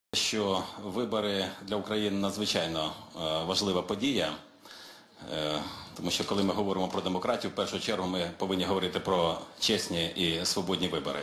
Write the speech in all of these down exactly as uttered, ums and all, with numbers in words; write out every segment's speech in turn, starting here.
Що вибори для України надзвичайно важлива подія, тому що коли ми говоримо про демократію, в першу чергу ми повинні говорити про чесні і свободні вибори.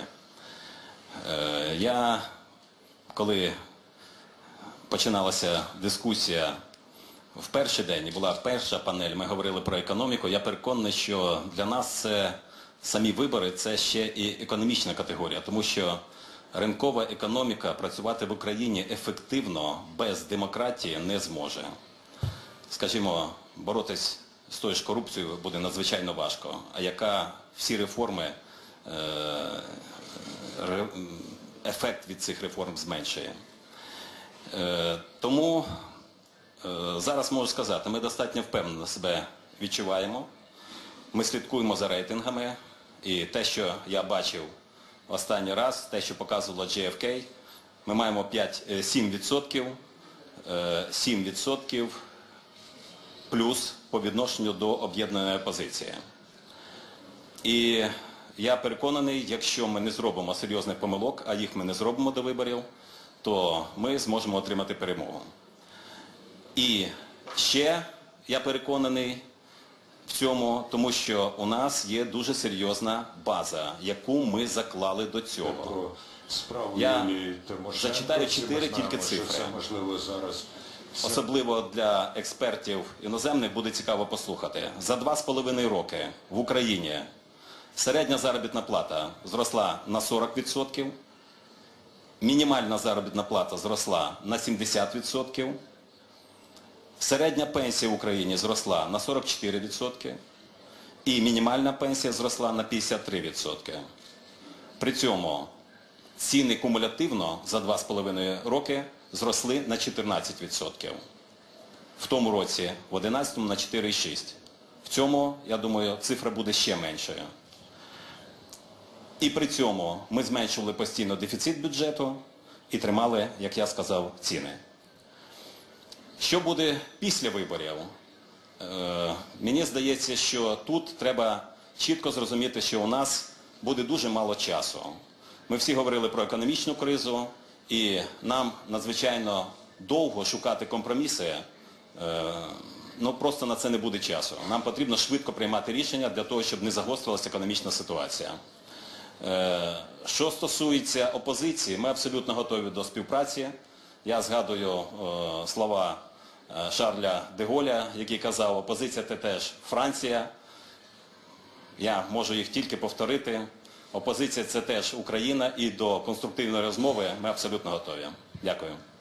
Я, коли починалася дискусія в перший день, і була перша панель, ми говорили про економіку, я переконаний, що для нас це, самі вибори, це ще і економічна категорія, тому що ринкова економіка працювати в Україні ефективно без демократії не зможе. Скажімо, боротись з тою ж корупцією буде надзвичайно важко, а яка всі реформи, ефект від цих реформ зменшує. Тому зараз можу сказати, ми достатньо впевнено себе відчуваємо, ми слідкуємо за рейтингами, і те, що я бачив останній раз, те, що показувало джей еф кей, ми маємо сім відсотків, сім відсотків плюс по відношенню до об'єднаної опозиції. І я переконаний, якщо ми не зробимо серйозних помилок, а їх ми не зробимо до виборів, то ми зможемо отримати перемогу. І ще я переконаний в цьому, тому що у нас є дуже серйозна база, яку ми заклали до цього. Я зачитаю чотири тільки цифри. Особливо для експертів іноземних буде цікаво послухати. За два з половиною роки в Україні середня заробітна плата зросла на сорок відсотків, мінімальна заробітна плата зросла на сімдесят відсотків, середня пенсія в Україні зросла на сорок чотири відсотки і мінімальна пенсія зросла на п'ятдесят три відсотки. При цьому ціни кумулятивно за два з половиною роки зросли на чотирнадцять відсотків. В тому році, в одинадцятому, на чотири цілих шість десятих. В цьому, я думаю, цифра буде ще меншою. І при цьому ми зменшували постійно дефіцит бюджету і тримали, як я сказав, ціни. Що буде після виборів? Е, мені здається, що тут треба чітко зрозуміти, що у нас буде дуже мало часу. Ми всі говорили про економічну кризу, і нам надзвичайно довго шукати компроміси, е, ну просто на це не буде часу. Нам потрібно швидко приймати рішення для того, щоб не загострилася економічна ситуація. Е, що стосується опозиції, ми абсолютно готові до співпраці. Я згадую е, слова е, Шарля де Голля, який казав, опозиція – це теж Франція. Я можу їх тільки повторити. Опозиція – це теж Україна, і до конструктивної розмови ми абсолютно готові. Дякую.